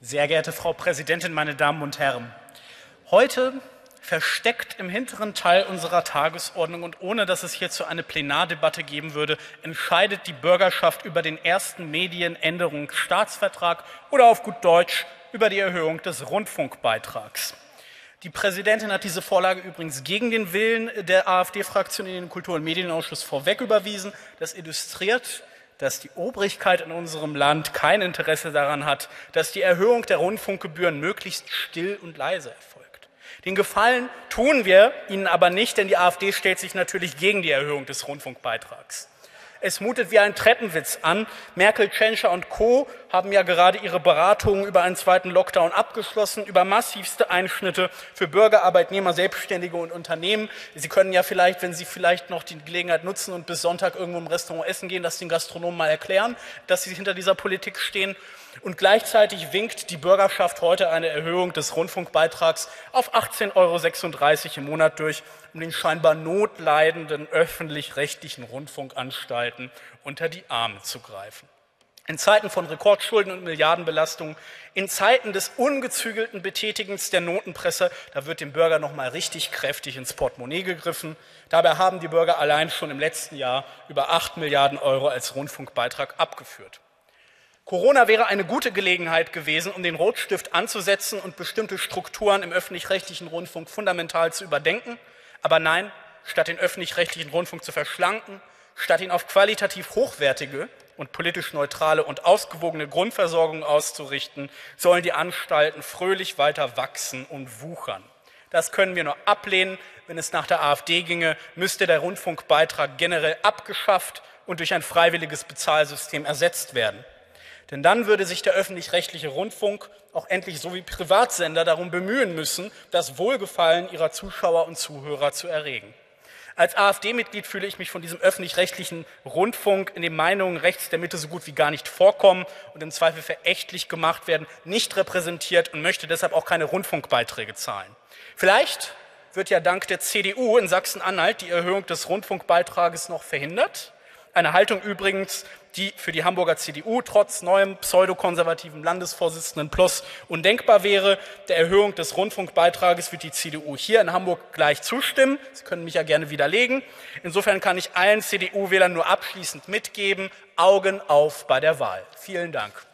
Sehr geehrte Frau Präsidentin, meine Damen und Herren! Heute, versteckt im hinteren Teil unserer Tagesordnung und ohne dass es hierzu eine Plenardebatte geben würde, entscheidet die Bürgerschaft über den ersten Medienänderungsstaatsvertrag oder auf gut Deutsch über die Erhöhung des Rundfunkbeitrags. Die Präsidentin hat diese Vorlage übrigens gegen den Willen der AfD-Fraktion in den Kultur- und Medienausschuss vorweg überwiesen. Das illustriert, dass die Obrigkeit in unserem Land kein Interesse daran hat, dass die Erhöhung der Rundfunkgebühren möglichst still und leise erfolgt. Den Gefallen tun wir Ihnen aber nicht, denn die AfD stellt sich natürlich gegen die Erhöhung des Rundfunkbeitrags. Es mutet wie ein Treppenwitz an. Merkel, Tschentscher und Co. haben ja gerade ihre Beratungen über einen zweiten Lockdown abgeschlossen, über massivste Einschnitte für Bürger, Arbeitnehmer, Selbstständige und Unternehmen. Sie können ja vielleicht, wenn Sie vielleicht noch die Gelegenheit nutzen und bis Sonntag irgendwo im Restaurant essen gehen, das den Gastronomen mal erklären, dass Sie hinter dieser Politik stehen. Und gleichzeitig winkt die Bürgerschaft heute eine Erhöhung des Rundfunkbeitrags auf 18,36 € im Monat durch, um den scheinbar notleidenden öffentlich-rechtlichen Rundfunkanstalten unter die Arme zu greifen. In Zeiten von Rekordschulden und Milliardenbelastungen, in Zeiten des ungezügelten Betätigens der Notenpresse, da wird dem Bürger noch mal richtig kräftig ins Portemonnaie gegriffen. Dabei haben die Bürger allein schon im letzten Jahr über 8 Milliarden € als Rundfunkbeitrag abgeführt. Corona wäre eine gute Gelegenheit gewesen, um den Rotstift anzusetzen und bestimmte Strukturen im öffentlich-rechtlichen Rundfunk fundamental zu überdenken. Aber nein, statt den öffentlich-rechtlichen Rundfunk zu verschlanken, statt ihn auf qualitativ hochwertige und politisch neutrale und ausgewogene Grundversorgung auszurichten, sollen die Anstalten fröhlich weiter wachsen und wuchern. Das können wir nur ablehnen. Wenn es nach der AfD ginge, müsste der Rundfunkbeitrag generell abgeschafft und durch ein freiwilliges Bezahlsystem ersetzt werden. Denn dann würde sich der öffentlich-rechtliche Rundfunk auch endlich so wie Privatsender darum bemühen müssen, das Wohlgefallen ihrer Zuschauer und Zuhörer zu erregen. Als AfD-Mitglied fühle ich mich von diesem öffentlich-rechtlichen Rundfunk, in dem Meinungen rechts der Mitte so gut wie gar nicht vorkommen und im Zweifel verächtlich gemacht werden, nicht repräsentiert und möchte deshalb auch keine Rundfunkbeiträge zahlen. Vielleicht wird ja dank der CDU in Sachsen-Anhalt die Erhöhung des Rundfunkbeitrages noch verhindert. Eine Haltung übrigens, die für die Hamburger CDU trotz neuem pseudokonservativen Landesvorsitzenden Ploss undenkbar wäre. Der Erhöhung des Rundfunkbeitrages wird die CDU hier in Hamburg gleich zustimmen. Sie können mich ja gerne widerlegen. Insofern kann ich allen CDU-Wählern nur abschließend mitgeben, Augen auf bei der Wahl. Vielen Dank.